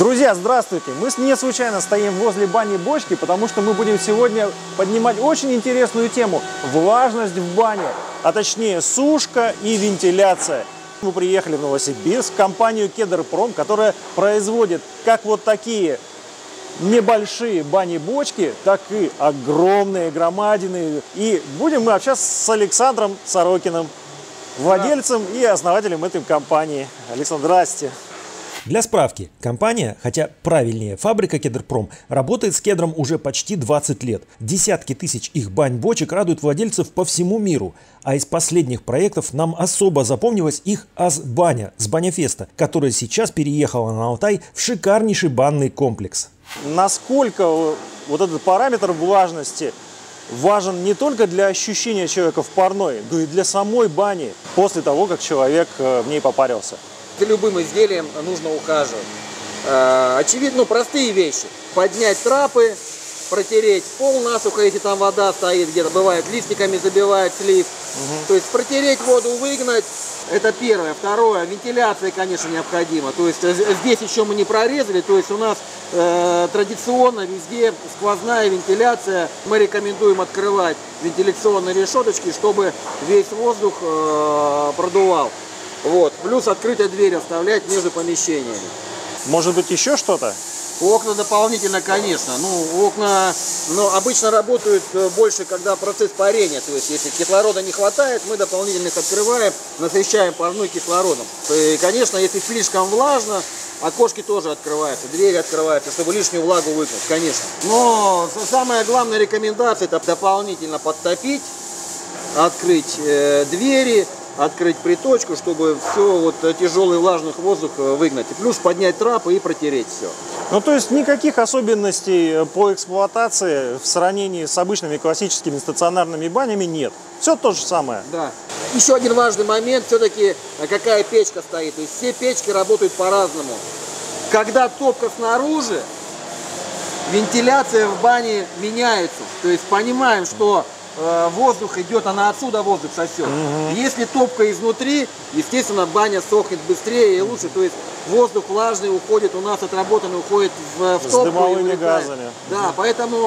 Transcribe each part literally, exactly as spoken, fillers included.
Друзья, здравствуйте! Мы не случайно стоим возле бани-бочки, потому что мы будем сегодня поднимать очень интересную тему – влажность в бане, а точнее сушка и вентиляция. Мы приехали в Новосибирск в компанию Кедрпром, которая производит как вот такие небольшие бани-бочки, так и огромные громадины. И будем мы общаться с Александром Сорокиным, владельцем и основателем этой компании. Александр, здрасте! Для справки, компания, хотя правильнее фабрика Кедрпром, работает с кедром уже почти двадцать лет. Десятки тысяч их бань-бочек радуют владельцев по всему миру. А из последних проектов нам особо запомнилась их АЗ-баня с Баняфеста, которая сейчас переехала на Алтай в шикарнейший банный комплекс. Насколько вот этот параметр влажности важен не только для ощущения человека в парной, но и для самой бани после того, как человек в ней попарился? За любым изделием нужно ухаживать. Очевидно, ну, простые вещи. Поднять трапы, протереть пол насухо, если там вода стоит где-то, бывает, листиками забивает слив. Угу. То есть протереть воду, выгнать. Это первое. Второе, вентиляция, конечно, необходима. То есть здесь еще мы не прорезали, то есть у нас э, традиционно везде сквозная вентиляция. Мы рекомендуем открывать вентиляционные решеточки, чтобы весь воздух э, продувал. Вот. Плюс открытые двери оставлять между помещениями. Может быть, еще что-то? Окна дополнительно, конечно. Ну, окна ну, обычно работают больше, когда процесс парения. То есть, если кислорода не хватает, мы дополнительно их открываем, насыщаем парной кислородом. И, конечно, если слишком влажно, окошки тоже открываются, двери открываются, чтобы лишнюю влагу выгнать, конечно. Но самая главная рекомендация – это дополнительно подтопить, открыть э, двери, открыть приточку, чтобы все вот тяжелый влажный воздух выгнать. И плюс поднять трапы и протереть все. Ну, то есть никаких особенностей по эксплуатации в сравнении с обычными классическими стационарными банями нет. Все то же самое. Да. Еще один важный момент, все-таки какая печка стоит. То есть все печки работают по-разному. Когда топка снаружи, вентиляция в бане меняется. То есть понимаем, что воздух идет, она отсюда воздух сосет. Угу. Если топка изнутри, естественно, баня сохнет быстрее и лучше. То есть воздух влажный уходит, у нас отработанный уходит в, в топку. С дымовыми газами. Да, угу. Поэтому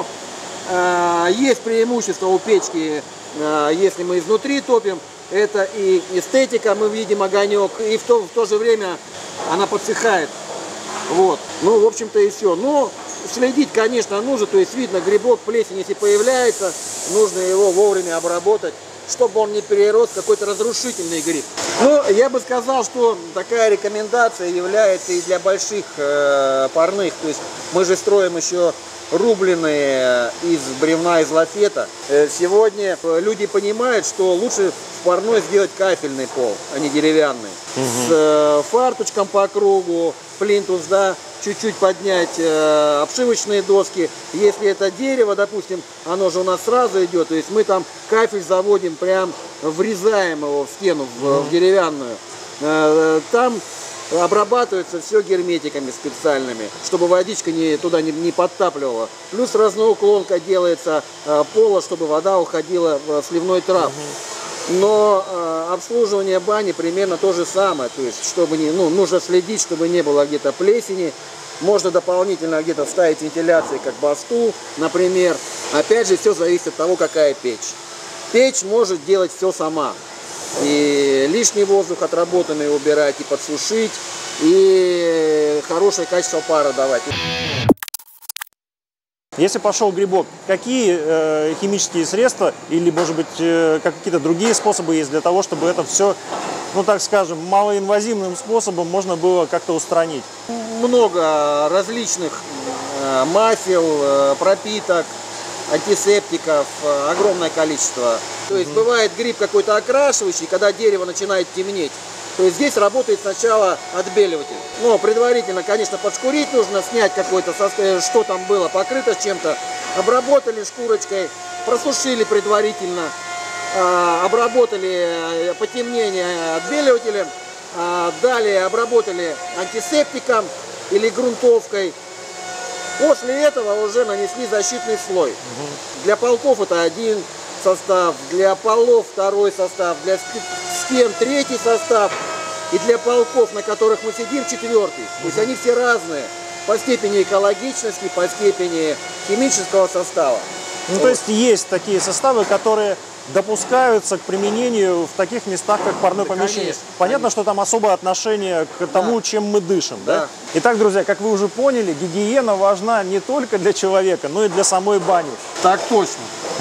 э, есть преимущество у печки, э, если мы изнутри топим. Это и эстетика, мы видим огонек, и в то, в то же время она подсыхает. Вот. Ну, в общем-то, и все. Но следить, конечно, нужно, то есть видно, грибок, плесень, если появляется, нужно его вовремя обработать, чтобы он не перерос в какой-то разрушительный гриб. Ну, я бы сказал, что такая рекомендация является и для больших э, парных, то есть мы же строим еще рубленые из бревна, из лафета. Сегодня люди понимают, что лучше в парной сделать кафельный пол, а не деревянный. Угу. С э, фарточком по кругу, плинтус, да, чуть-чуть поднять э, обшивочные доски. Если это дерево, допустим, оно же у нас сразу идет, то есть мы там кафель заводим, прям врезаем его в стену, в, угу. в деревянную. Э, там обрабатывается все герметиками специальными, чтобы водичка не, туда не, не подтапливала. Плюс разноуклонка делается э, пола, чтобы вода уходила в сливной трап. Угу. Но э, обслуживание бани примерно то же самое. То есть, чтобы не, ну, нужно следить, чтобы не было где-то плесени. Можно дополнительно где-то вставить вентиляции, как басту, например. Опять же, все зависит от того, какая печь. Печь может делать все сама. И лишний воздух отработанный убирать, и подсушить, и хорошее качество пара давать. Если пошел грибок, какие э, химические средства или, может быть, э, какие-то другие способы есть для того, чтобы это все, ну так скажем, малоинвазивным способом можно было как-то устранить? Много различных э, масел, э, пропиток, антисептиков, огромное количество. То есть mm-hmm. бывает гриб какой-то окрашивающий, когда дерево начинает темнеть. То есть здесь работает сначала отбеливатель. Но предварительно, конечно, подшкурить нужно, снять какое-то, что там было, покрыто чем-то. Обработали шкурочкой, просушили предварительно, обработали потемнение отбеливателем, далее обработали антисептиком или грунтовкой. После этого уже нанесли защитный слой. Угу. Для полков это один состав, для полов второй состав, для стен третий состав. И для полков, на которых мы сидим, четвертый. То есть они все разные. по степени экологичности, по степени химического состава. Ну, вот. То есть есть такие составы, которые допускаются к применению в таких местах, как парное Да, помещение. конечно, Понятно, конечно. что там особое отношение к тому, Да. чем мы дышим. Да? Да. Итак, друзья, как вы уже поняли, гигиена важна не только для человека, но и для самой бани. Так точно.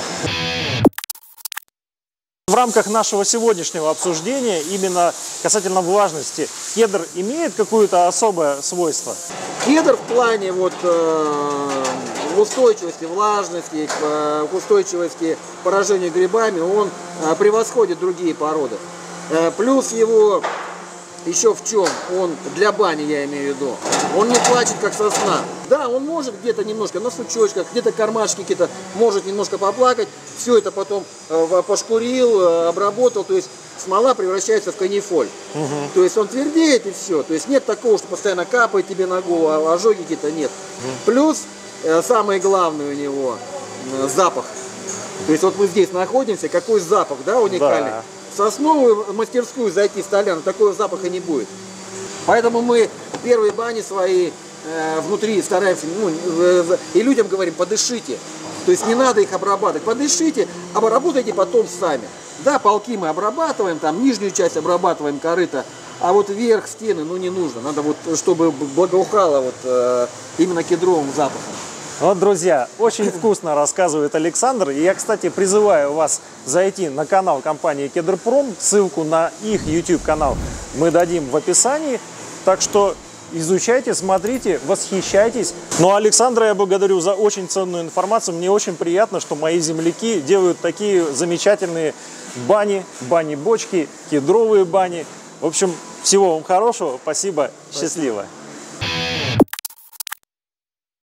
В рамках нашего сегодняшнего обсуждения, именно касательно влажности, кедр имеет какое-то особое свойство? Кедр в плане вот, э, устойчивости влажности, к, э, к устойчивости к поражению грибами, он э, превосходит другие породы. Э, плюс его еще в чем? Он для бани, я имею в виду. Он не плачет, как сосна. Да, он может где-то немножко на сучочках, где-то кармашки какие-то, может немножко поплакать. Все это потом э, пошкурил, э, обработал. То есть смола превращается в канифоль. Угу. То есть он твердеет и все. То есть нет такого, что постоянно капает тебе на голову, а ожоги какие-то нет. Угу. Плюс э, самое главное у него э, запах. То есть вот мы здесь находимся, какой запах, да, уникальный. Да. В сосновую мастерскую зайти в Толян, такого запаха не будет. Поэтому мы первые бани свои э, внутри стараемся, ну, э, и людям говорим, подышите. То есть не надо их обрабатывать, подышите, обработайте потом сами. Да, полки мы обрабатываем, там нижнюю часть обрабатываем, корыто, а вот верх стены, ну, не нужно. Надо вот, чтобы благоухало вот э, именно кедровым запахом. Вот, друзья, очень вкусно рассказывает Александр. И я, кстати, призываю вас зайти на канал компании Кедрпром. Ссылку на их YouTube-канал мы дадим в описании. Так что изучайте, смотрите, восхищайтесь. Ну, а Александра я благодарю за очень ценную информацию. Мне очень приятно, что мои земляки делают такие замечательные бани, бани-бочки, кедровые бани. В общем, всего вам хорошего. Спасибо. Спасибо. Счастливо.